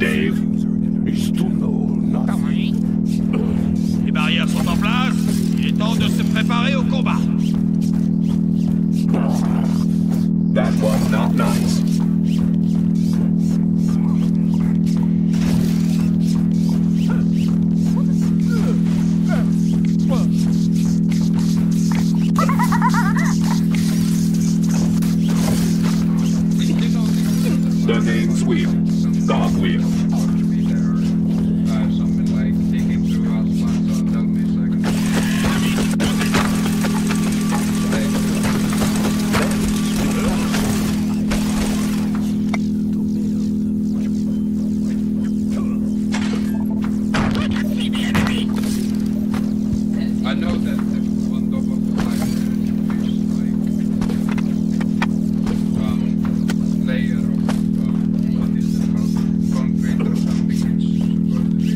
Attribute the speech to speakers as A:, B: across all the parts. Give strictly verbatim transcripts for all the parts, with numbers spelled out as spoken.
A: Dave.
B: He's too low, not
C: Oui. Les barrières sont en place. Il est temps de se préparer au combat.
A: That was not nice. The name's Wheel. Dog Wheel.
D: I know that on top of the line there's like um layer of um, what is it called? Concrete or something. It's supposed to be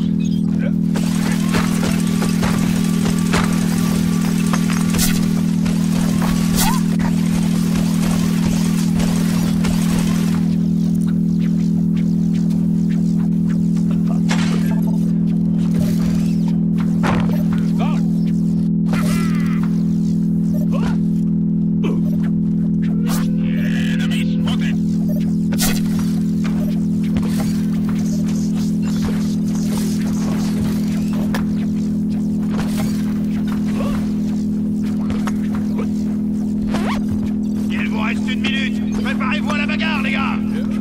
C: Il vous reste une minute. Préparez-vous à la bagarre, les gars.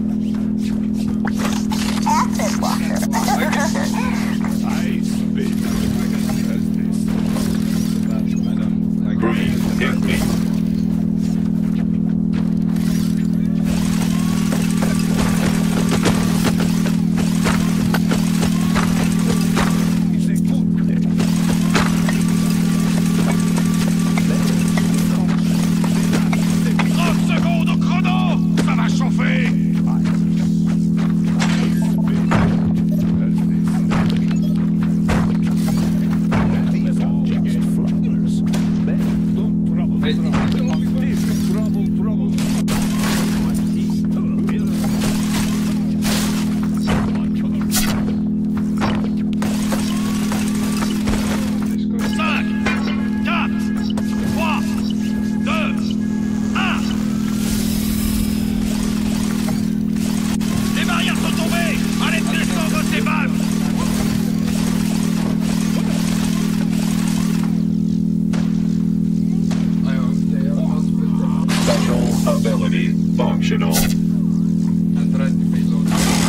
E: Acid washer.
B: ice big.
A: Green, hit me.
B: It's a good day.
C: trente secondes au chrono. Ça va chauffer.
B: These are just flowers. Men don't trouble.
D: Hey,
B: Trouble, trouble, trouble.
C: cinq, quatre, trois, deux, un. Les barrières sont tombées. Allez descendre ces balles.
D: I hope they are not with
A: Special ability functional.
D: and try to be low.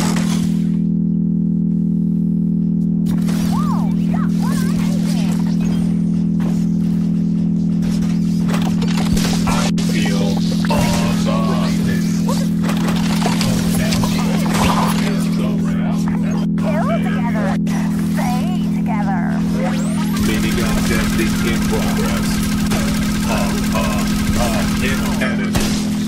A: I feel awesome.
E: Kill together. Stay together.
A: Minigun testing in progress. Uh, uh, uh, hit enemy.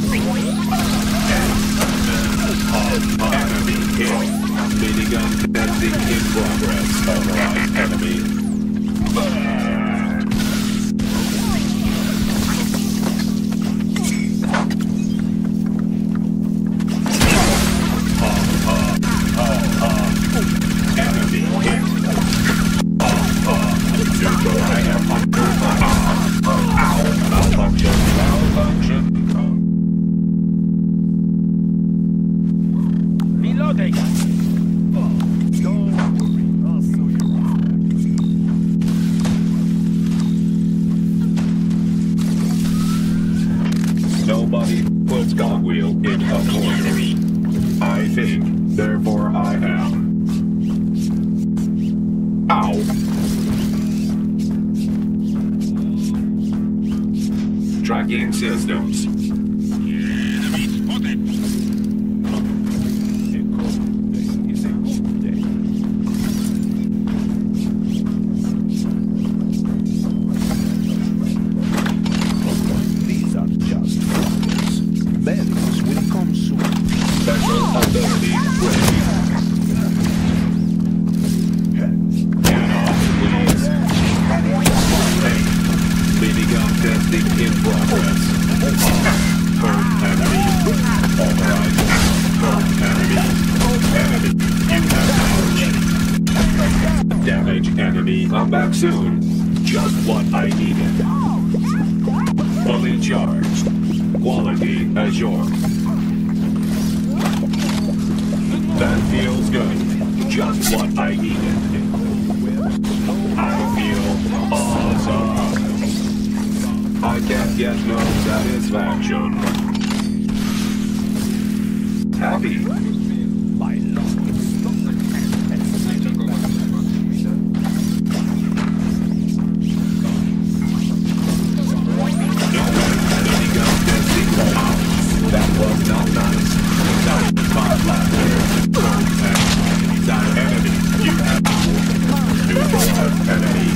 A: Uh, enemy hit. Minigun testing in progress. Alright, enemy. Uh, uh, uh, uh, enemy hit. Uh, uh, super, I am under fire. Ow, malfunction, malfunction.
C: Reloading.
B: Don't worry, I'll sew you up.
A: Nobody puts Cogwheel in a corner. I think, therefore I am. Ow. Tracking systems.
C: Enemy spotted.
B: A good day is a good day. These are just flowers. Berries will come soon.
A: Special ability ready. Get off, please. Hey, minigun testing in progress. soon. Just what I needed. Fully charged. Quality assured. That feels good. Just what I needed. I feel awesome. I can't get no satisfaction. Happy.
B: My lord.
A: That was not nice. That five laughter. That enemy. You have neutral enemy.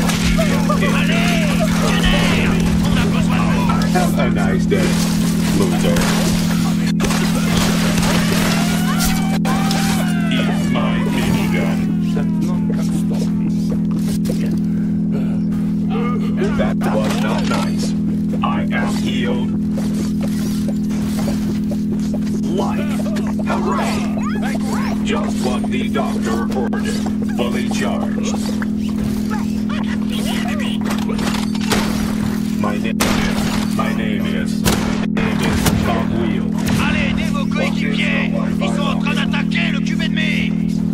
A: Have a nice day, loser. Eat my minigun. That was not nice. I am healed. Life. Hooray! Just what the doctor ordered. Fully charged. My name is... My name is... My name is Tom Wheel.
C: Allez, aidez vos coéquipiers! Ils sont en train d'attaquer le cube ennemi!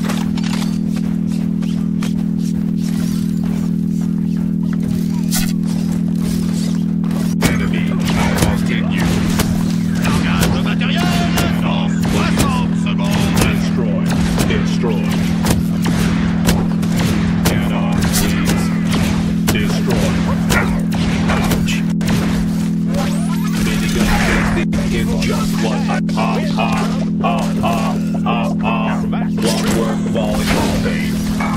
A: Enemy, I must hit you.
C: Engage le matériel dans soixante secondes!
A: Destroy. Destroy. Get on, please. Destroy. Ouch. Minigun testing is just what I... Ah, ah, ah, ah, ah, ah. Clockwork volleyball thing.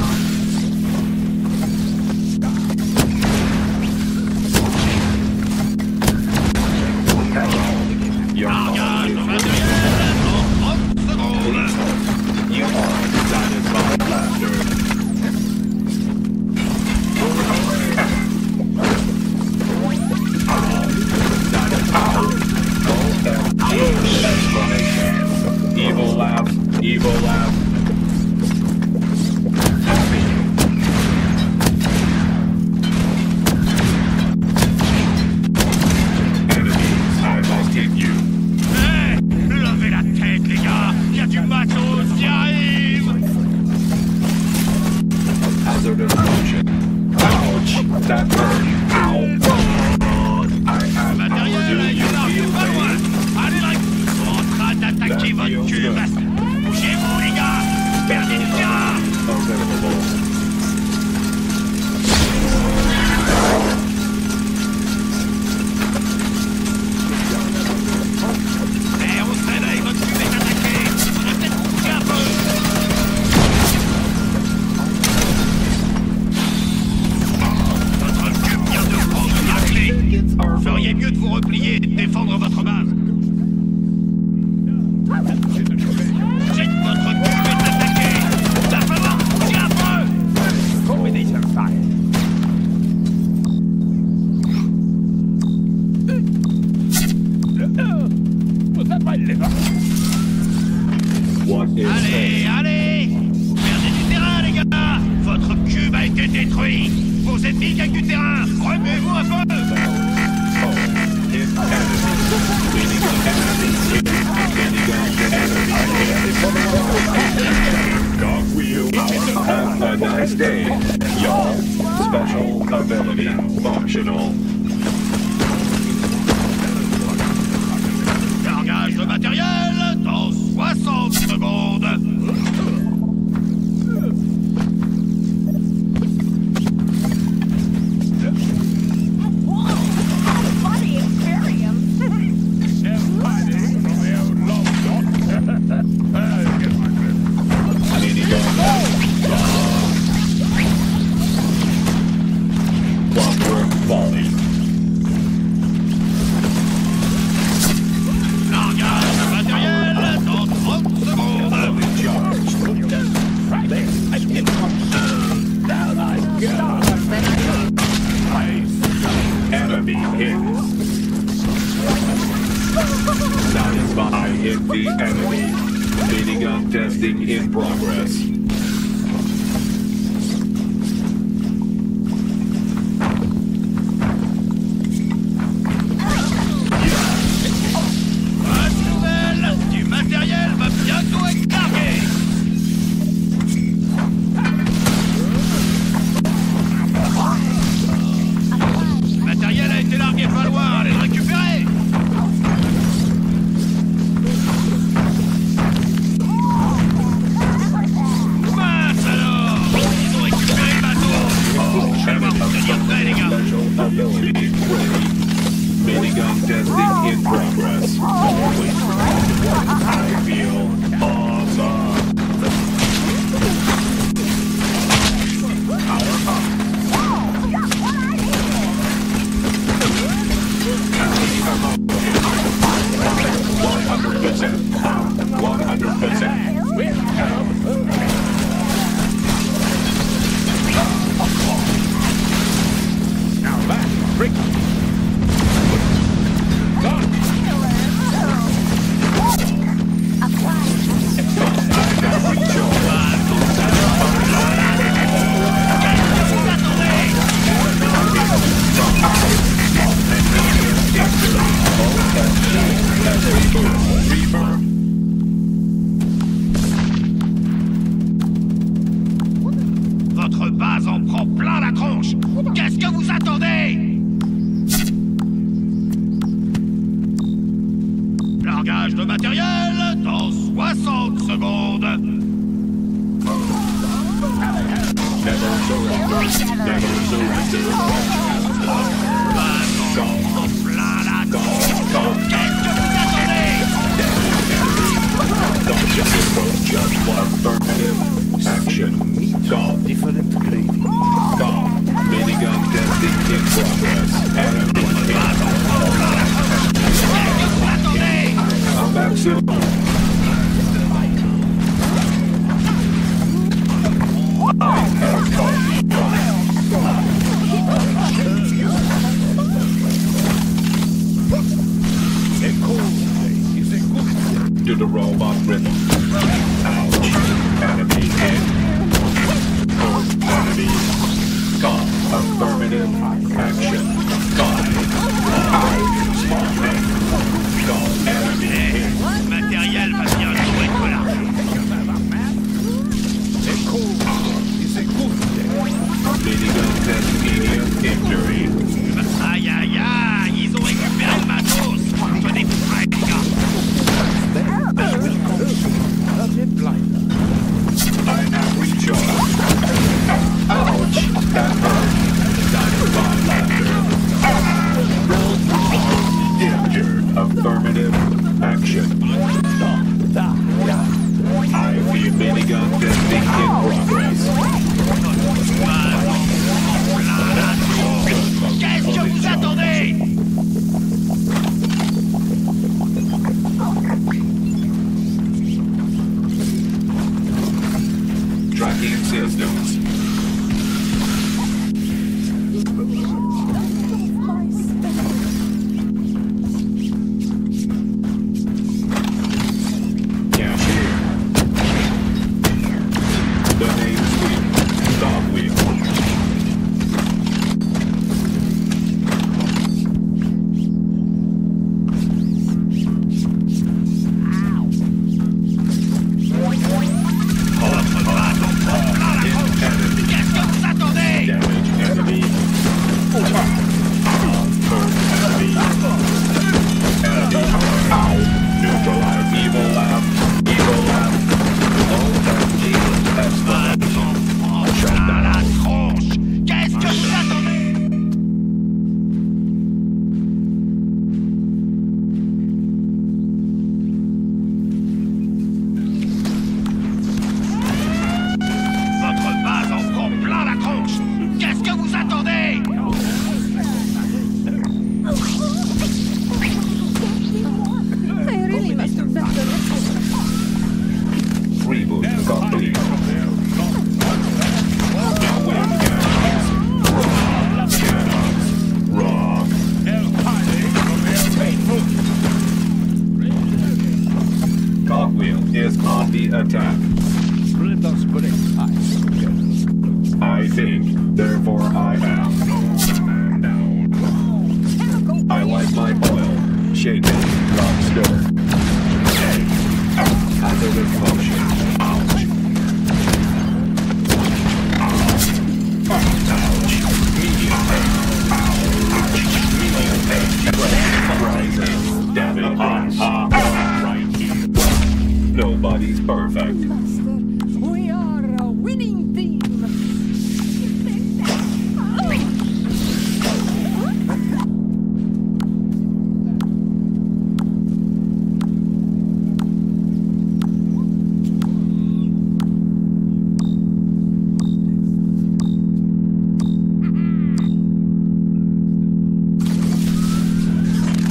A: Hello. You're
C: Engage le matériel dans trente secondes!
A: You are satisfied laughter. Evil laugh, evil laugh. Happy. Enemies, I must hit you.
C: Hé! Levez la tête, les gars! Il y a du matos qui arrive!
A: Hazardous motion. Ouch! That hurt. Ow! I have
C: Matériel
A: power. Do
C: avec
A: you
C: une arme
A: feel
C: pas loin!
A: pain?
C: Allez là! Ils sont en train d'attaquer
A: That
C: votre
A: feels
C: cube!
A: good.
C: Bougez-vous, les gars! Perdez du terrain!
A: Available.
C: Eh, on se réveille, votre cube est attaqué! Faudrait peut-être bouger un peu! Votre cube vient de prendre une raclée! Vous feriez mieux de vous replier et de défendre votre base! J'ai que votre cube est attaqué! Il va falloir bouger un peu!
B: Combination fire. Was that my liver?
A: What is
C: Allez, allez! Vous perdez du terrain, les gars! Votre cube a été détruit! Vos ennemis gagnent du terrain! Remuez-vous un peu!
A: Oh, hit enemy. Minigun enemy. Minigun enemy. Dog wheel. Have a nice day, y'all. Special ability functional.
C: Engage le matériel dans soixante secondes!
E: Funny experience.
A: Minigun. Clockwork volley.
C: Engage le matériel dans trente secondes!
A: Fully charged. Enemy hit. Satisfy hit the enemy. Minigun testing in progress. Reaper.
C: Votre base en prend plein la tronche. Qu'est-ce que vous attendez? Largage de matériel dans soixante secondes.
A: Never surrender. Never surrender.
C: Base en prend plein la tronche. Qu'est-ce que vous attendez?
A: Don't just approach just one affirmative action. Go.
B: Different grading.
A: Go. Minigun testing in progress. Enemy
C: Base en prend plein la tronche. Qu'est-ce que vous attendez?
A: come back soon.
B: A cold day is a good day.
A: To the robot rhythm. Ouch. Enemy hit. Enemy. Come. Affirmative action. Come. Smart man. Come. Enemy hit.
C: Matériel va bientôt être largué.
B: A cold day is a good day.
A: Minigun test medium victory.
C: Aïe aïe aïe, ils ont récupéré le matos. Je des frais, les gars.
B: That will come soon. Not a blinder.
A: I have recharged. Ouch. That hurt. Dynamite laughter. Danger. Affirmative action. I feel minigun testing in progress.
C: Qu'est-ce que vous attendez?
A: Tracking systems. Cashier. The name suite. Dog wheel.
C: Qu'est-ce que vous attendez?
A: Damage enemy. Hurt enemy. Enemy. Ow. Neutralize evil lab. Evil lab. Oh, that Jesus. That's not shut
C: À
A: down.
C: la tronche. Qu'est-ce que vous attendez? Votre base en prend plein la tronche. Qu'est-ce que vous attendez?
E: I really must have done the
A: Reboot complete. Wing cannons. Cannons. Rock. Cogwheel is on the attack.
B: Let us break ice together.
A: I think, therefore I am. I like my oil. Shake it, not stir. Hazardous motion. Ouch. Ouch. Medium pain. Ouch. Medium pain. Rising. Damage. Right here. Nobody's perfect.
E: Master, we are a winning team.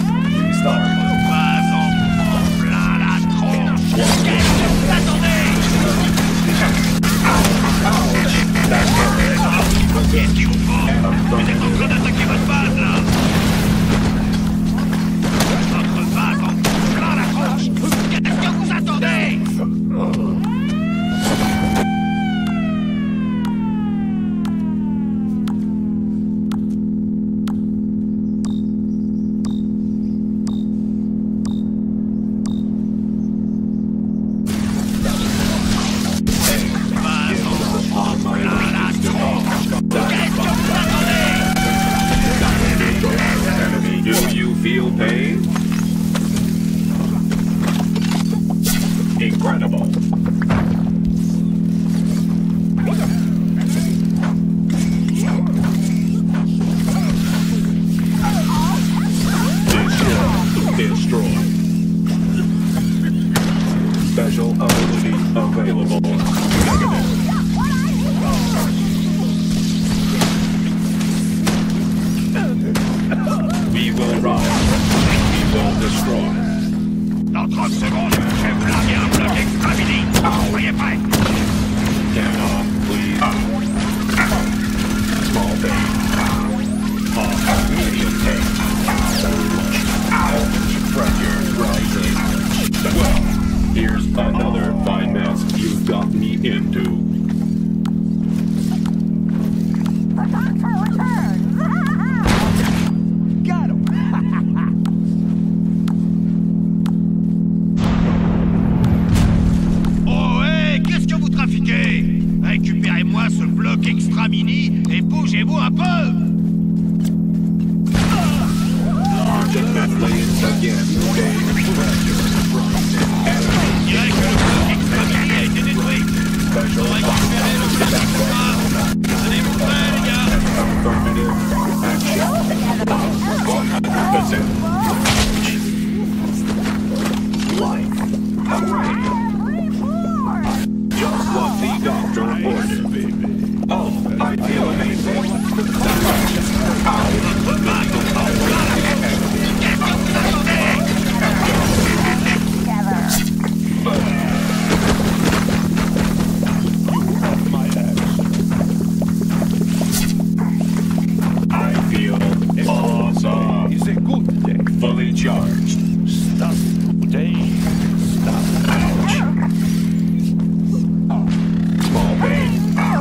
A: Restart.
C: Base en prend plein la tronche. Qu'est-ce que vous attendez?
A: Special ability available. Negative. We will rise. We will destroy.
C: Dans trente secondes, je vais vous larguer un bloc extra-mini. Soyez prêts.
A: Cannot, please. Small pain. Uh, medium pain. Pressure rising. Well, here's another fine mess you got me into.
E: The doctor returns!
B: Got him!
C: Oh, hé, qu'est-ce que vous trafiquez? Récupérez-moi ce bloc extra-mini et bougez-vous un peu!
A: Ultimately again,
C: Je dirais que le bloc extra-mini a été détruit.
A: Special
C: Pour récupérer le bloc extra. Tenez-vous prêts, les gars?
A: affirmative action. one hundred percent. Life. Hooray. Just what the doctor ordered, baby. Oh, I feel amazing. I feel awesome.
B: It's a good day.
A: Fully charged.
B: Stop today. Stop.
A: Ouch. Small pain.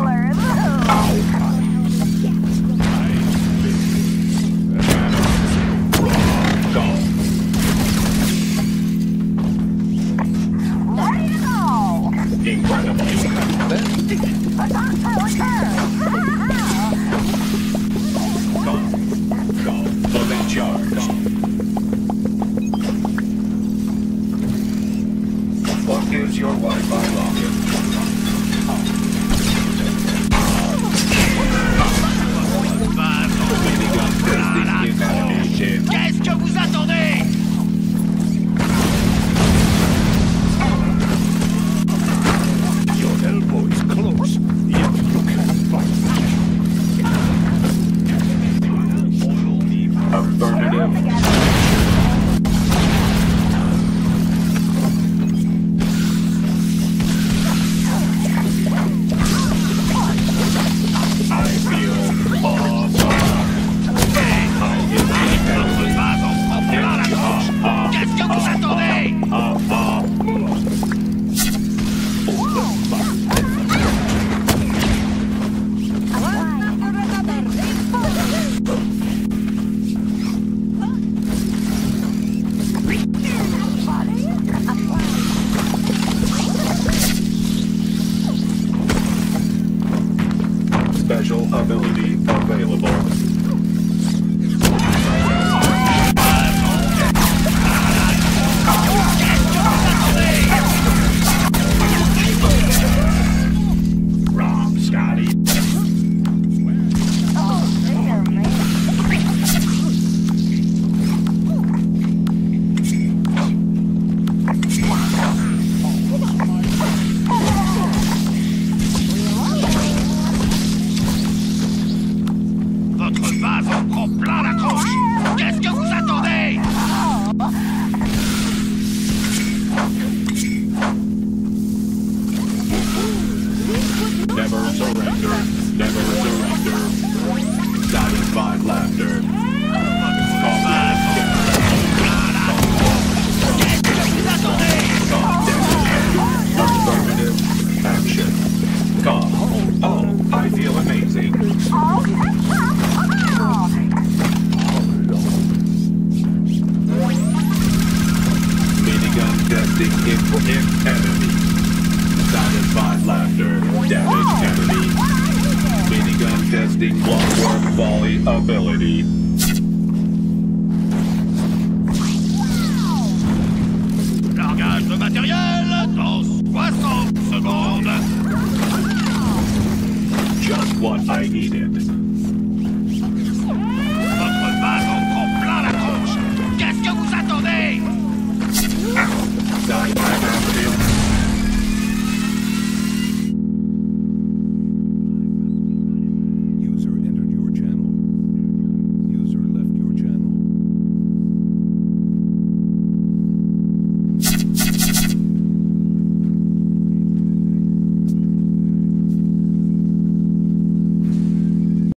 A: What is your Wi-Fi login? Minigun testing inactivated.
C: Qu'est-ce que vous attendez?
B: Your elbow is close. Yet you can fight.
A: Affirmative. I feel awesome. I am
C: Votre base en prend plein la tronche. Qu'est-ce que vous attendez?
A: Ah, ah. Special ability available. Wrong, Scotty.
C: Votre base en prend plein la tronche. Qu'est-ce que vous attendez?
A: Never surrender. Never surrender. Satisfied laughter. Affirmative action. Come. Oh, I feel amazing. Minigun testing in, in enemy. Satisfied laughter. Damaged enemy. Minigun testing clockwork volley ability.
C: Largage de matériel dans soixante secondes.
A: Just what I needed.
C: Votre base en prend plein la tronche. Qu'est-ce que vous attendez?
A: Satisfied